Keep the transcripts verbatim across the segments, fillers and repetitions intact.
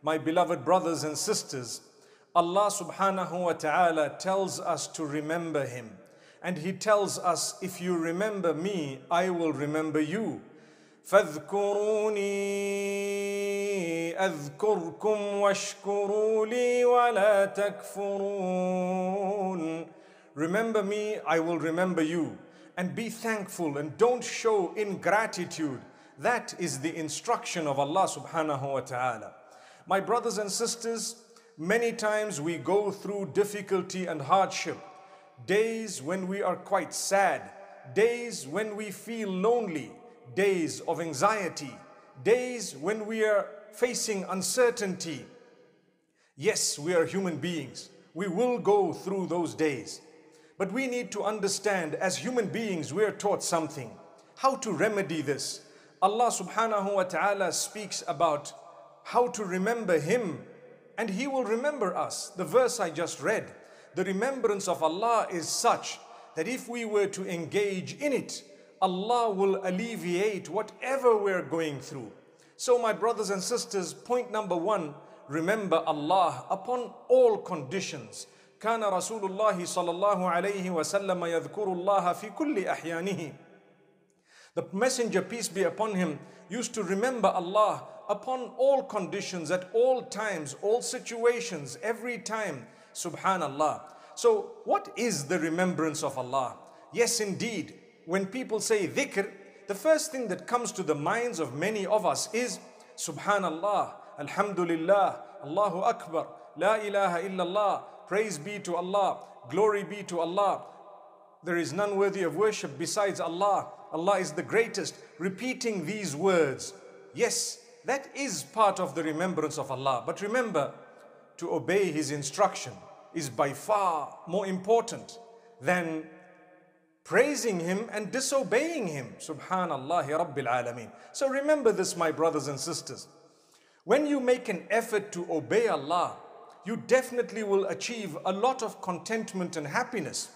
My beloved brothers and sisters, Allah subhanahu wa ta'ala tells us to remember Him. And He tells us, if you remember me, I will remember you. فَاذْكُرُونِي أَذْكُرْكُمْ وَاشْكُرُوا لِي وَلَا تَكْفُرُونَ. Remember me, I will remember you. And be thankful and don't show ingratitude. That is the instruction of Allah subhanahu wa ta'ala. My brothers and sisters, many times we go through difficulty and hardship. Days when we are quite sad. Days when we feel lonely. Days of anxiety. Days when we are facing uncertainty. Yes, we are human beings. We will go through those days. But we need to understand, as human beings, we are taught something. How to remedy this. Allah subhanahu wa ta'ala speaks about how to remember Him, and He will remember us. The verse I just read, the remembrance of Allah is such that if we were to engage in it, Allah will alleviate whatever we're going through. So my brothers and sisters, point number one, remember Allah upon all conditions. كان رسول الله صلى الله عليه وسلم يذكر الله في كل أحيانه. The messenger, peace be upon him, used to remember Allah upon all conditions, at all times, all situations, every time. Subhanallah. So what is the remembrance of Allah? Yes, indeed, when people say dhikr, the first thing that comes to the minds of many of us is Subhanallah, Alhamdulillah, Allahu Akbar, La ilaha illallah, praise be to Allah, glory be to Allah. There is none worthy of worship besides Allah. Allah is the greatest. Repeating these words, yes, that is part of the remembrance of Allah. But remember, to obey His instruction is by far more important than praising Him and disobeying Him. Subhanallah Rabbil Alameen. So remember this, my brothers and sisters. When you make an effort to obey Allah, you definitely will achieve a lot of contentment and happiness.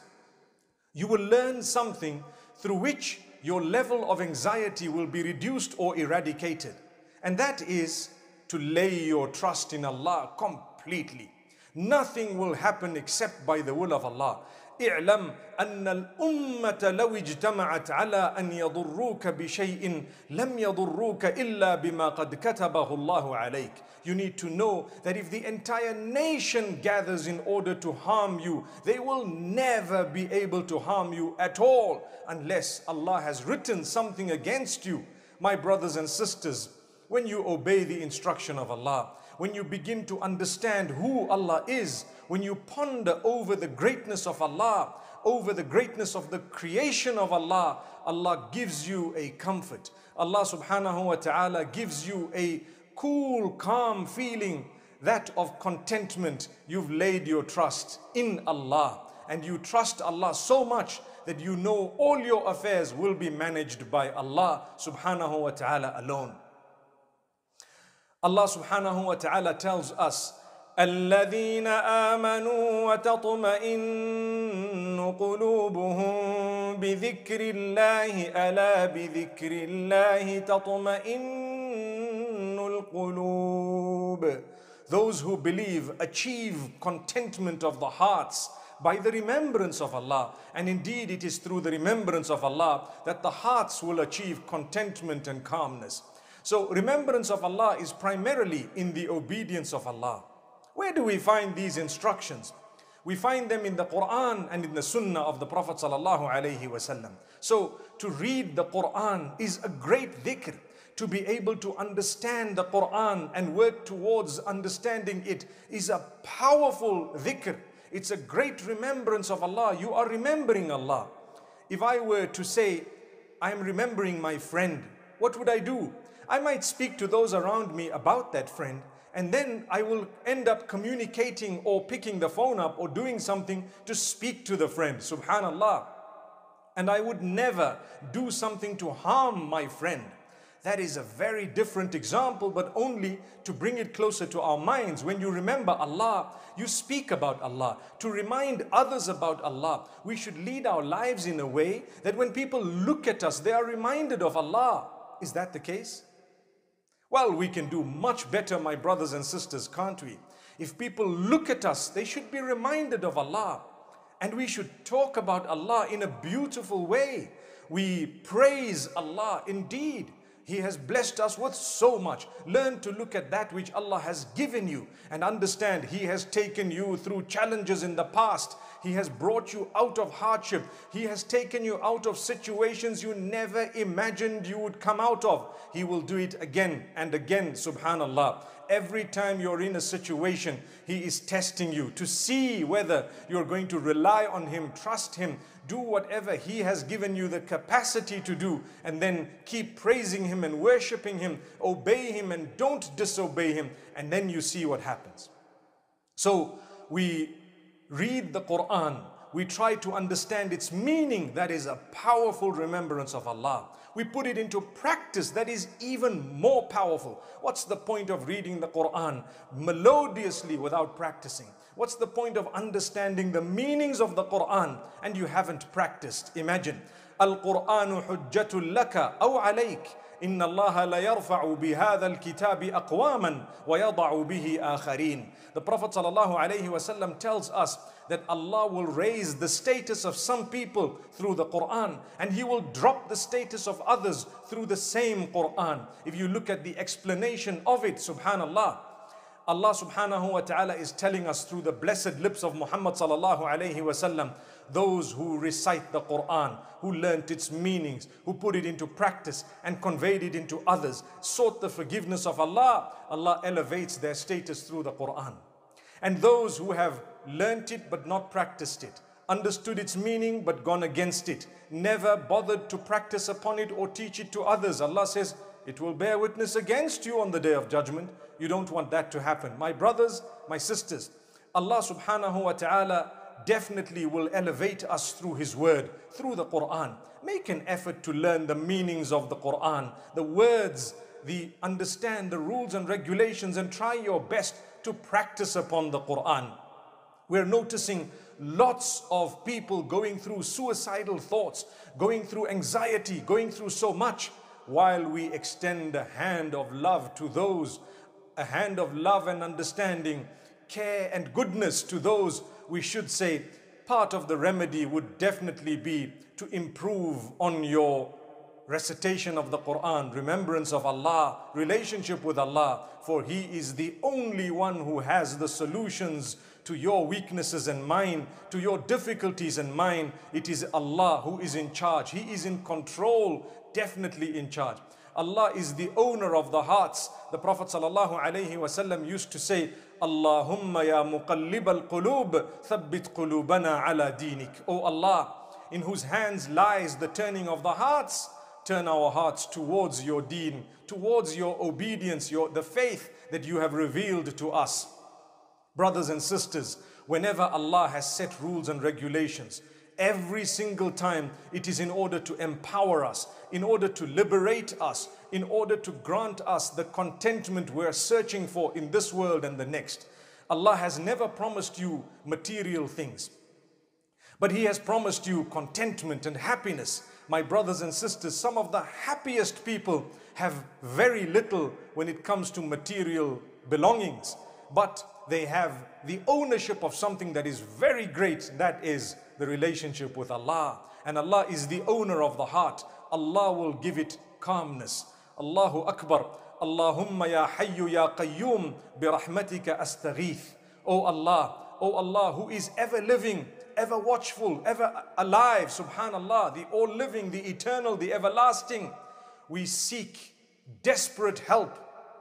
You will learn something through which your level of anxiety will be reduced or eradicated. And that is to lay your trust in Allah completely. Nothing will happen except by the will of Allah. اعلم أن الأمة لو اجتمعت على أن يضروك بشيء لم يضروك إلا بما قد كتبه الله عليك. You need to know that if the entire nation gathers in order to harm you, they will never be able to harm you at all unless Allah has written something against you. My brothers and sisters, when you obey the instruction of Allah, when you begin to understand who Allah is, when you ponder over the greatness of Allah, over the greatness of the creation of Allah, Allah gives you a comfort. Allah subhanahu wa ta'ala gives you a cool, calm feeling, that of contentment. You've laid your trust in Allah, and you trust Allah so much that you know all your affairs will be managed by Allah subhanahu wa ta'ala alone. Allah subhanahu wa ta'ala tells us, الذين آمنوا وتطمئن قلوبهم بذكر الله ألا بذكر الله تطمئن القلوب. Those who believe achieve contentment of the hearts by the remembrance of Allah. And indeed it is through the remembrance of Allah that the hearts will achieve contentment and calmness. So remembrance of Allah is primarily in the obedience of Allah. Where do we find these instructions? We find them in the Quran and in the Sunnah of the Prophet sallallahu alaihi wasallam. So to read the Quran is a great dhikr. To be able to understand the Quran and work towards understanding it is a powerful dhikr. It's a great remembrance of Allah. You are remembering Allah. If I were to say, I am remembering my friend, what would I do? I might speak to those around me about that friend, and then I will end up communicating or picking the phone up or doing something to speak to the friend. Subhanallah. And I would never do something to harm my friend. That is a very different example, but only to bring it closer to our minds. When you remember Allah, you speak about Allah. To remind others about Allah, we should lead our lives in a way that when people look at us, they are reminded of Allah. Is that the case? Well, we can do much better, my brothers and sisters, can't we? If people look at us, they should be reminded of Allah. And we should talk about Allah in a beautiful way. We praise Allah indeed. He has blessed us with so much. Learn to look at that which Allah has given you and understand He has taken you through challenges in the past. He has brought you out of hardship. He has taken you out of situations you never imagined you would come out of. He will do it again and again, subhanallah. Every time you're in a situation, He is testing you to see whether you're going to rely on Him, trust Him, do whatever He has given you the capacity to do, and then keep praising Him and worshipping Him, obey Him and don't disobey Him, and then you see what happens. So we read the Quran, we try to understand its meaning, that is a powerful remembrance of Allah. We put it into practice, that is even more powerful. What's the point of reading the Quran melodiously without practicing? What's the point of understanding the meanings of the Quran and you haven't practiced? Imagine, Al-Quranu hujjatul laka aw alayk. Inna Allah la yarfa'u bihadha al-kitabi aqwaman wa yada'u bihi akharin. The Prophet sallallahu alayhi wasallam tells us that Allah will raise the status of some people through the Quran, and He will drop the status of others through the same Quran. If you look at the explanation of it, subhanallah, Allah subhanahu wa ta'ala is telling us through the blessed lips of Muhammad sallallahu alayhi wasallam, those who recite the Quran, who learnt its meanings, who put it into practice and conveyed it into others, sought the forgiveness of Allah, Allah elevates their status through the Quran. And those who have learnt it but not practiced it, understood its meaning but gone against it, never bothered to practice upon it or teach it to others, Allah says, it will bear witness against you on the day of judgment. You don't want that to happen. My brothers, my sisters, Allah subhanahu wa ta'ala definitely will elevate us through His word, through the Quran. Make an effort to learn the meanings of the Quran, the words, the understand the rules and regulations, and try your best to practice upon the Quran. We're noticing lots of people going through suicidal thoughts, going through anxiety, going through so much, while we extend a hand of love to those, a hand of love and understanding, care and goodness to those. We should say part of the remedy would definitely be to improve on your recitation of the Quran, remembrance of Allah, relationship with Allah, for He is the only one who has the solutions to your weaknesses and mine, to your difficulties and mine. It is Allah who is in charge. He is in control, definitely in charge. Allah is the owner of the hearts. The Prophet sallallahu alaihi wasallam used to say, Allahumma ya muqallib al-qulub, thabbit qulubana ala dinik. O Allah, in whose hands lies the turning of the hearts, turn our hearts towards your deen, towards your obedience, your, the faith that you have revealed to us. Brothers and sisters, whenever Allah has set rules and regulations, every single time it is in order to empower us, in order to liberate us, in order to grant us the contentment we're searching for in this world and the next. Allah has never promised you material things, but He has promised you contentment and happiness. My brothers and sisters, some of the happiest people have very little when it comes to material belongings, but they have the ownership of something that is very great, that is the relationship with Allah. And Allah is the owner of the heart. Allah will give it calmness. Allahu Akbar. Allahumma ya hayyu ya qayyum bi rahmatika astaghith. O Allah, O Allah who is ever living, ever watchful, ever alive, subhanallah, the all living, the eternal, the everlasting. We seek desperate help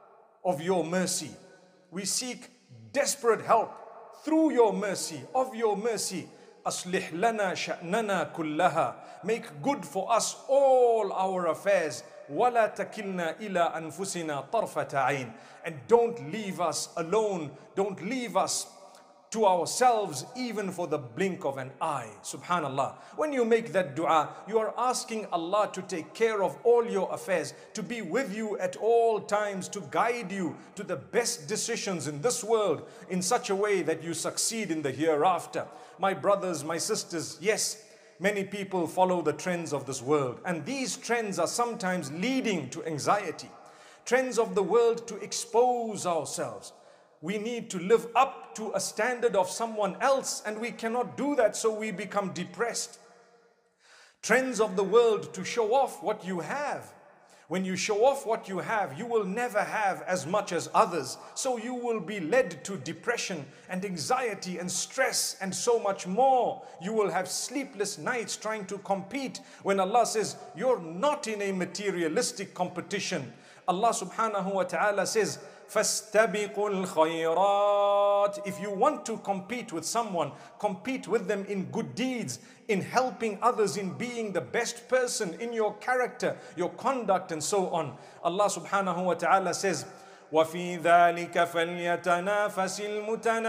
of your mercy. We seek desperate help through your mercy, of your mercy. Aslih lana sha'nana kullaha. Make good for us all our affairs. Wala takilna ila anfusina tarfata ayn. And don't leave us alone. Don't leave us to ourselves even for the blink of an eye. Subhanallah. When you make that dua, you are asking Allah to take care of all your affairs, to be with you at all times, to guide you to the best decisions in this world in such a way that you succeed in the hereafter. My brothers, my sisters, yes, many people follow the trends of this world, and these trends are sometimes leading to anxiety. trends of the world to expose ourselves. We need to live up to a standard of someone else, and we cannot do that, so we become depressed. Trends of the world to show off what you have. When you show off what you have, you will never have as much as others. So you will be led to depression and anxiety and stress and so much more. You will have sleepless nights trying to compete, when Allah says you're not in a materialistic competition. Allah subhanahu wa ta'ala says, فَاسْتَبِقُوا الْخَيْرَاتِ. If you want to compete with someone, compete with them in good deeds, in helping others, in being the best person, in your character, your conduct, and so on. Allah subhanahu wa ta'ala says, وَفِي ذَلِكَ فَلْيَتَنَافَسِ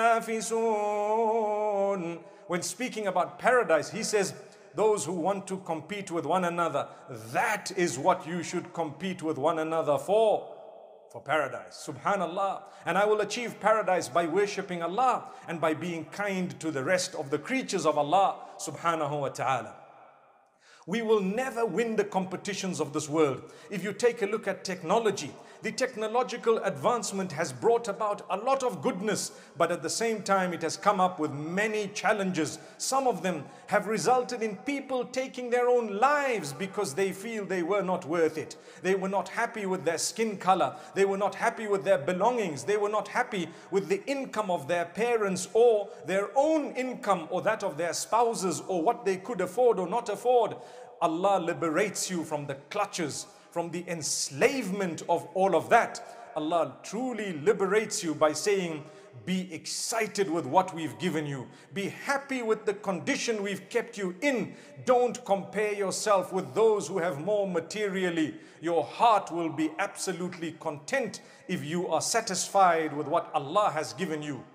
الْمُتَنَافِسُونَ. When speaking about paradise, He says, those who want to compete with one another, that is what you should compete with one another for. For paradise. Subhanallah. And I will achieve paradise by worshipping Allah and by being kind to the rest of the creatures of Allah subhanahu wa ta'ala. We will never win the competitions of this world. If you take a look at technology, the technological advancement has brought about a lot of goodness, but at the same time it has come up with many challenges. Some of them have resulted in people taking their own lives because they feel they were not worth it. They were not happy with their skin color. They were not happy with their belongings. They were not happy with the income of their parents or their own income or that of their spouses or what they could afford or not afford. Allah liberates you from the clutches, from the enslavement of all of that. Allah truly liberates you by saying, be excited with what we've given you. Be happy with the condition we've kept you in. Don't compare yourself with those who have more materially. Your heart will be absolutely content if you are satisfied with what Allah has given you.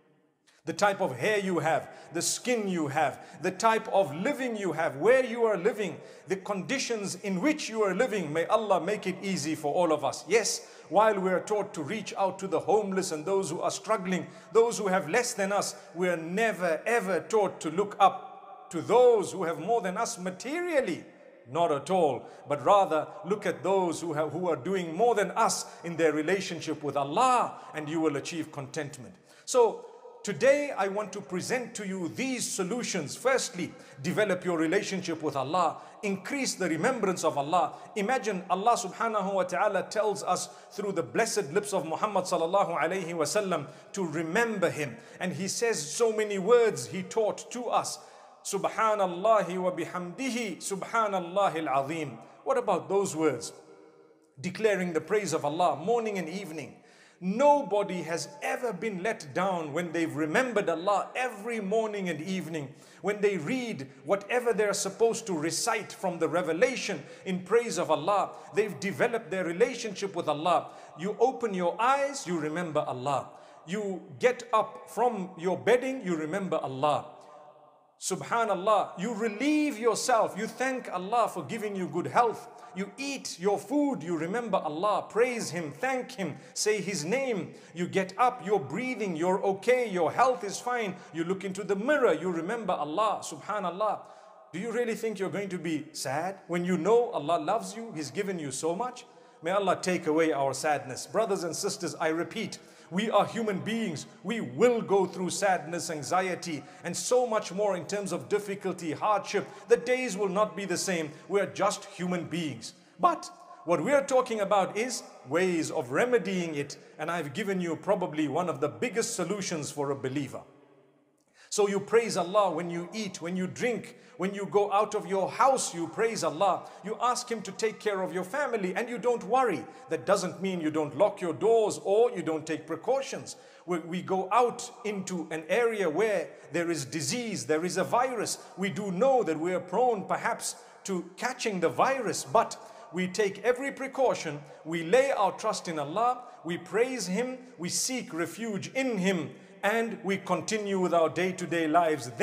The type of hair you have, the skin you have, the type of living you have, where you are living, the conditions in which you are living. May Allah make it easy for all of us. Yes, while we are taught to reach out to the homeless and those who are struggling, those who have less than us, we are never ever taught to look up to those who have more than us materially. Not at all, but rather look at those who have, who are doing more than us in their relationship with Allah, and you will achieve contentment. So today I want to present to you these solutions. Firstly, develop your relationship with Allah. Increase the remembrance of Allah. Imagine Allah subhanahu wa ta'ala tells us through the blessed lips of Muhammad sallallahu alayhi wa sallam to remember Him. And He says so many words He taught to us. Subhanallahi wa bihamdihi, subhanallahi al-azim. What about those words? Declaring the praise of Allah morning and evening. Nobody has ever been let down when they've remembered Allah every morning and evening. When they read whatever they're supposed to recite from the revelation in praise of Allah, they've developed their relationship with Allah. You open your eyes, you remember Allah. You get up from your bedding, you remember Allah. Subhanallah, you relieve yourself, you thank Allah for giving you good health. You eat your food, you remember Allah, praise Him, thank Him, say His name. You get up, you're breathing, you're okay, your health is fine. You look into the mirror, you remember Allah, subhanallah. Do you really think you're going to be sad when you know Allah loves you, He's given you so much? May Allah take away our sadness. Brothers and sisters, I repeat, we are human beings. We will go through sadness, anxiety, and so much more in terms of difficulty, hardship. The days will not be the same. We are just human beings. But what we are talking about is ways of remedying it. And I've given you probably one of the biggest solutions for a believer. So you praise Allah when you eat, when you drink, when you go out of your house, you praise Allah. You ask Him to take care of your family and you don't worry. That doesn't mean you don't lock your doors or you don't take precautions. When we go out into an area where there is disease, there is a virus, we do know that we are prone perhaps to catching the virus, but we take every precaution, we lay our trust in Allah, we praise Him, we seek refuge in Him, and we continue with our day-to-day lives. Then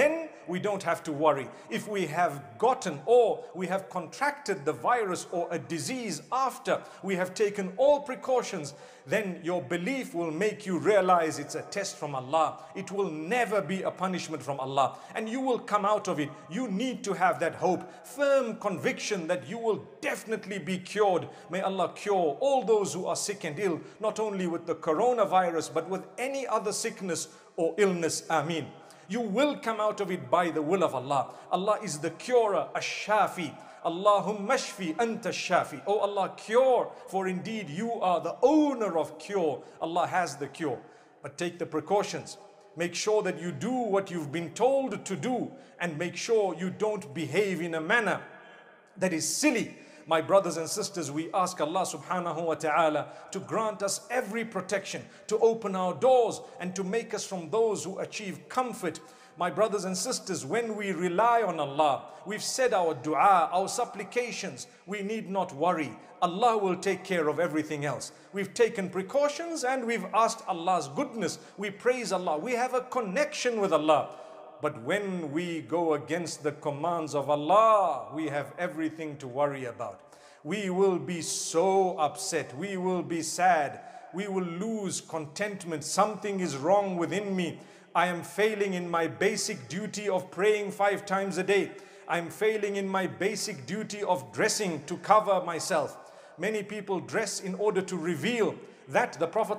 we don't have to worry. If we have gotten or we have contracted the virus or a disease after we have taken all precautions, then your belief will make you realize it's a test from Allah. It will never be a punishment from Allah, and you will come out of it. You need to have that hope, firm conviction that you will definitely be cured. May Allah cure all those who are sick and ill, not only with the coronavirus, but with any other sickness or illness. Ameen. You will come out of it by the will of Allah. Allah is the curer, ash-shafi. Allahumma shfi anta shafi. Oh Allah, cure, for indeed you are the owner of cure. Allah has the cure. But take the precautions. Make sure that you do what you've been told to do, and make sure you don't behave in a manner that is silly. My brothers and sisters, we ask Allah subhanahu wa ta'ala to grant us every protection, to open our doors and to make us from those who achieve comfort. My brothers and sisters, when we rely on Allah, we've said our dua, our supplications, we need not worry. Allah will take care of everything else. We've taken precautions and we've asked Allah's goodness. We praise Allah. We have a connection with Allah. But when we go against the commands of Allah, we have everything to worry about. We will be so upset. We will be sad. We will lose contentment. Something is wrong within me. I am failing in my basic duty of praying five times a day. I am failing in my basic duty of dressing to cover myself. Many people dress in order to reveal. That, the Prophet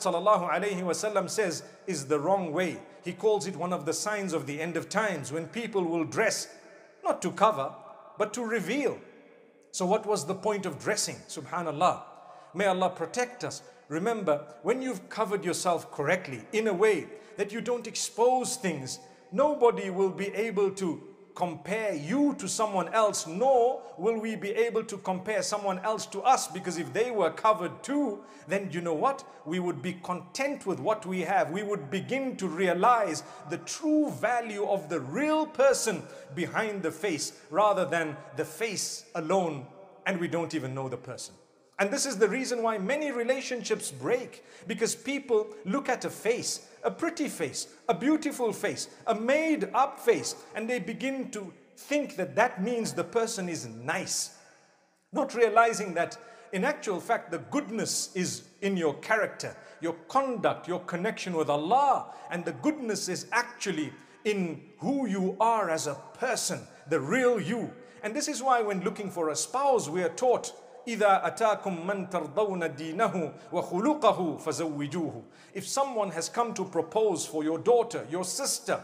ﷺ says, is the wrong way. He calls it one of the signs of the end of times, when people will dress not to cover but to reveal. So what was the point of dressing? Subhanallah. May Allah protect us. Remember, when you've covered yourself correctly in a way that you don't expose things, nobody will be able to compare you to someone else, nor will we be able to compare someone else to us, because if they were covered too, then you know what? We would be content with what we have. We would begin to realize the true value of the real person behind the face, rather than the face alone, and we don't even know the person. And this is the reason why many relationships break, because people look at a face, a pretty face, a beautiful face, a made up face, and they begin to think that that means the person is nice, not realizing that in actual fact the goodness is in your character, your conduct, your connection with Allah, and the goodness is actually in who you are as a person, the real you. And this is why when looking for a spouse, we are taught, إِذَا أَتَاكُمْ مَنْ تَرْضَوْنَ دِينَهُ وَخُلُقَهُ فَزَوِّجُوهُ. If someone has come to propose for your daughter, your sister,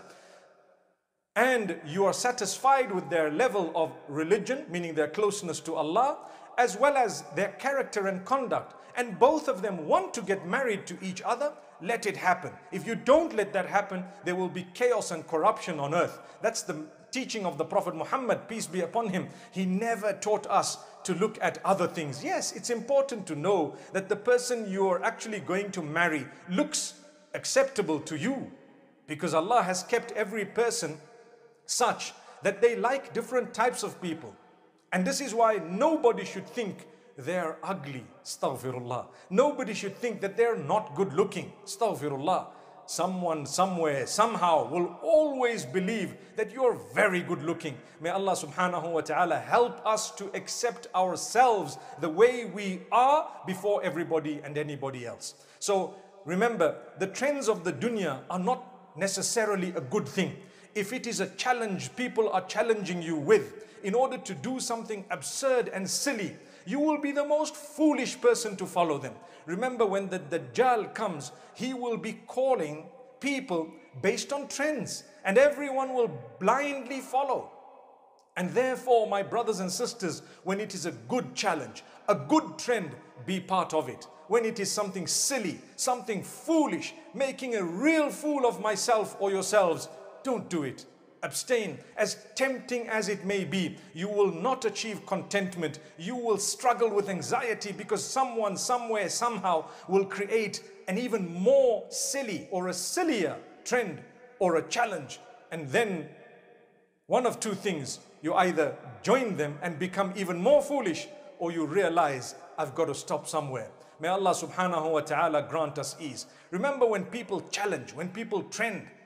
and you are satisfied with their level of religion, meaning their closeness to Allah, as well as their character and conduct, and both of them want to get married to each other, let it happen. If you don't let that happen, there will be chaos and corruption on earth. That's the teaching of the Prophet Muhammad, peace be upon him. He never taught us to look at other things. Yes, it's important to know that the person you are actually going to marry looks acceptable to you, because Allah has kept every person such that they like different types of people. And this is why nobody should think they're ugly. Astaghfirullah. Nobody should think that they're not good looking. Astaghfirullah. Someone, somewhere, somehow will always believe that you're very good looking. May Allah subhanahu wa ta'ala help us to accept ourselves the way we are before everybody and anybody else. So remember, the trends of the dunya are not necessarily a good thing. If it is a challenge people are challenging you with, in order to do something absurd and silly, you will be the most foolish person to follow them. Remember, when the Dajjal comes, he will be calling people based on trends, and everyone will blindly follow. And therefore, my brothers and sisters, when it is a good challenge, a good trend, be part of it. When it is something silly, something foolish, making a real fool of myself or yourselves, don't do it. Abstain. As tempting as it may be, you will not achieve contentment. You will struggle with anxiety, because someone, somewhere, somehow will create an even more silly or a sillier trend or a challenge. And then one of two things, you either join them and become even more foolish, or you realize, I've got to stop somewhere. May Allah subhanahu wa ta'ala grant us ease. Remember, when people challenge, when people trend,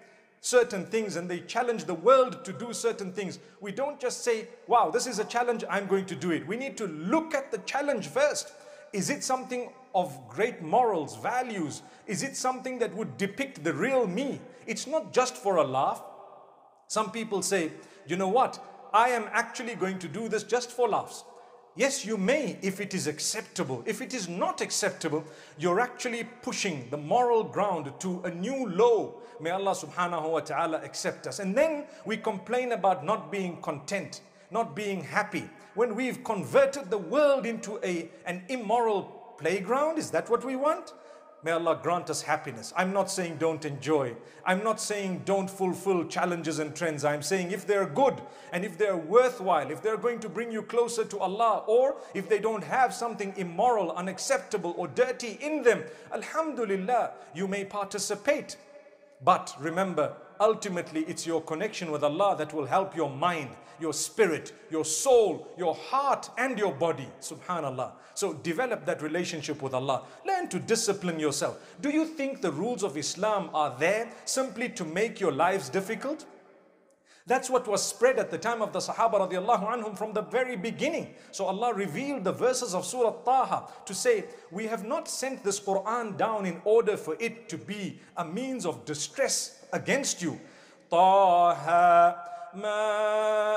certain things and they challenge the world to do certain things, we don't just say, wow, this is a challenge, I'm going to do it. We need to look at the challenge first. Is it something of great morals, values? Is it something that would depict the real me? It's not just for a laugh. Some people say, you know what, I am actually going to do this just for laughs. Yes, you may if it is acceptable. If it is not acceptable, you're actually pushing the moral ground to a new low. May Allah subhanahu wa ta'ala accept us. And then we complain about not being content, not being happy. When we've converted the world into a, an immoral playground, is that what we want? May Allah grant us happiness. I'm not saying don't enjoy. I'm not saying don't fulfill challenges and trends. I'm saying if they're good and if they're worthwhile, if they're going to bring you closer to Allah, or if they don't have something immoral, unacceptable or dirty in them, alhamdulillah, you may participate. But remember, ultimately it's your connection with Allah that will help your mind, your spirit, your soul, your heart and your body. Subhanallah. So develop that relationship with Allah. Learn to discipline yourself. Do you think the rules of Islam are there simply to make your lives difficult? That's what was spread at the time of the Sahaba radiallahu anhum from the very beginning. So Allah revealed the verses of Surah Taha to say, we have not sent this Quran down in order for it to be a means of distress against you. Taha ما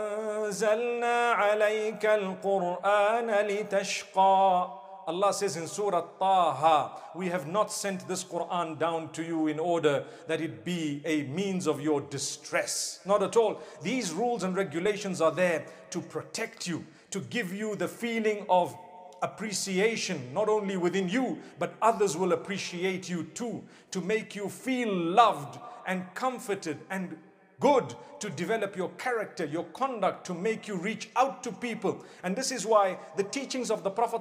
أنزلنا عليك القرآن لتشقى. Allah says in Surah Taha, we have not sent this Quran down to you in order that it be a means of your distress. Not at all. These rules and regulations are there to protect you, to give you the feeling of appreciation, not only within you, but others will appreciate you too, to make you feel loved and comforted and good, to develop your character, your conduct, to make you reach out to people. And this is why the teachings of the Prophet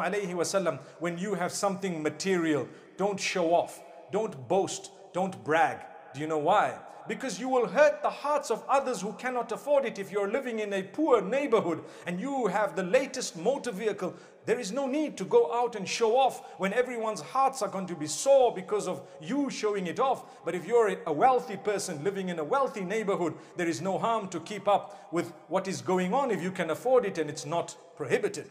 ﷺ, when you have something material, don't show off, don't boast, don't brag. Do you know why? Because you will hurt the hearts of others who cannot afford it. If you're living in a poor neighborhood and you have the latest motor vehicle, there is no need to go out and show off when everyone's hearts are going to be sore because of you showing it off. But if you're a wealthy person living in a wealthy neighborhood, there is no harm to keep up with what is going on if you can afford it and it's not prohibited.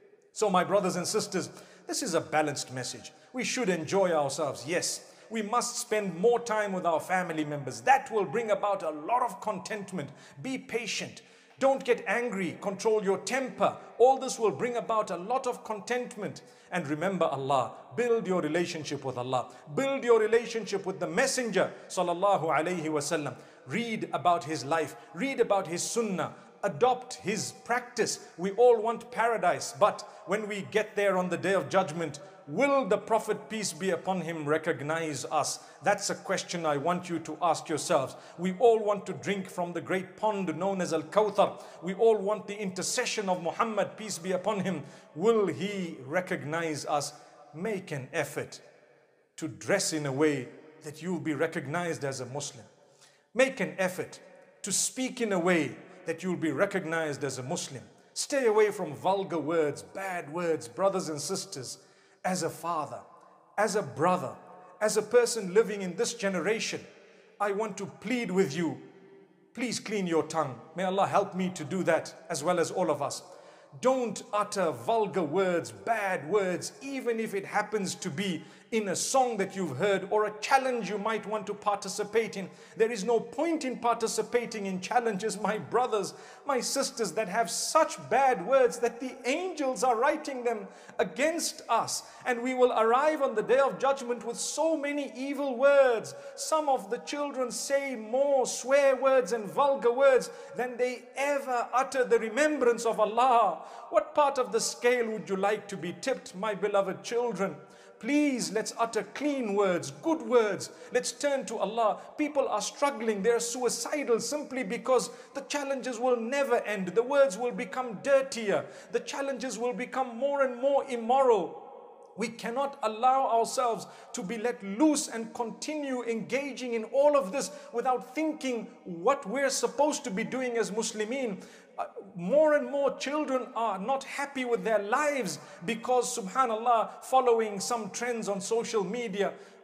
So my brothers and sisters, this is a balanced message. We should enjoy ourselves, yes. We must spend more time with our family members. That will bring about a lot of contentment. Be patient. Don't get angry. Control your temper. All this will bring about a lot of contentment. And remember Allah. Build your relationship with Allah. Build your relationship with the Messenger sallallahu alaihi wasallam. Read about his life. Read about his sunnah. Adopt his practice. We all want paradise. But when we get there on the day of judgment, will the Prophet, peace be upon him, recognize us? That's a question I want you to ask yourselves. We all want to drink from the great pond known as Al-Kawthar. We all want the intercession of Muhammad, peace be upon him. Will he recognize us? Make an effort to dress in a way that you'll be recognized as a Muslim. Make an effort to speak in a way that you'll be recognized as a Muslim. Stay away from vulgar words, bad words, brothers and sisters. As a father, as a brother, as a person living in this generation, I want to plead with you, please clean your tongue. May Allah help me to do that as well as all of us. Don't utter vulgar words, bad words, even if it happens to be in a song that you've heard or a challenge you might want to participate in. There is no point in participating in challenges, my brothers, my sisters, that have such bad words that the angels are writing them against us. And we will arrive on the day of judgment with so many evil words. Some of the children say more swear words and vulgar words than they ever utter the remembrance of Allah. What part of the scale would you like to be tipped, my beloved children? Please, let's utter clean words, good words. Let's turn to Allah. People are struggling. They're suicidal simply because the challenges will never end. The words will become dirtier. The challenges will become more and more immoral. We cannot allow ourselves to be let loose and continue engaging in all of this without thinking what we're supposed to be doing as Muslimin. Uh, more and more children are not happy with their lives because, subhanallah, following some trends on social media.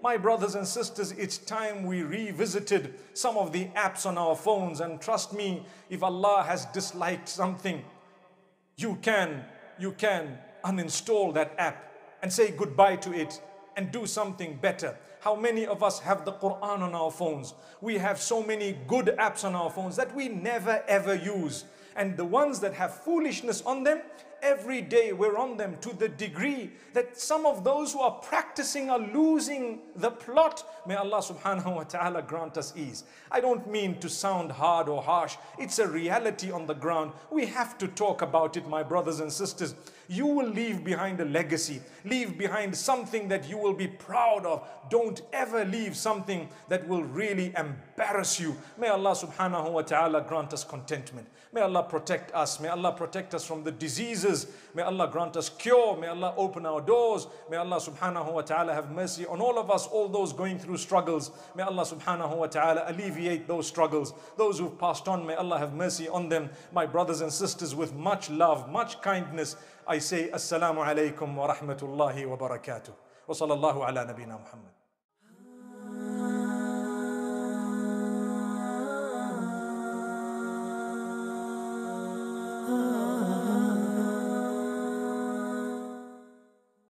My brothers and sisters, it's time we revisited some of the apps on our phones. And trust me, if Allah has disliked something, you can, you can uninstall that app and say goodbye to it and do something better. How many of us have the Quran on our phones? We have so many good apps on our phones that we never ever use. And the ones that have foolishness on them, every day we're on them to the degree that some of those who are practicing are losing the plot. May Allah subhanahu wa ta'ala grant us ease. I don't mean to sound hard or harsh. It's a reality on the ground. We have to talk about it, my brothers and sisters. You will leave behind a legacy. Leave behind something that you will be proud of. Don't ever leave something that will really embarrass you. May Allah subhanahu wa ta'ala grant us contentment. May Allah protect us. May Allah protect us from the diseases. May Allah grant us cure. May Allah open our doors. May Allah subhanahu wa ta'ala have mercy on all of us, all those going through struggles. May Allah subhanahu wa ta'ala alleviate those struggles. Those who've passed on, may Allah have mercy on them. My brothers and sisters, with much love, much kindness, I say Assalamu alaikum wa rahmatullahi wa barakatuh. Wa sallallahu ala nabina Muhammad.